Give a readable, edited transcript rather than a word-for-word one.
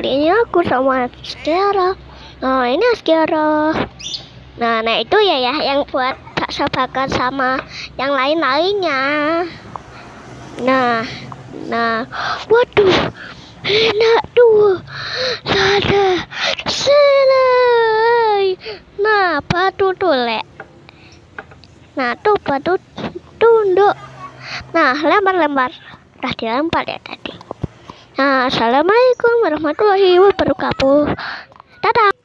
kali ini aku sama Askara. Nah, ini Askara. Nah itu ya yang buat bakso bakar sama yang lain-lainnya. Nah, waduh, enak tuh. Selai. Nah, batu tulek. Nah, tuh batu tunduk. Nah, lempar. Udah dilempar ya tadi. Nah, assalamualaikum warahmatullahi wabarakatuh. Dadah.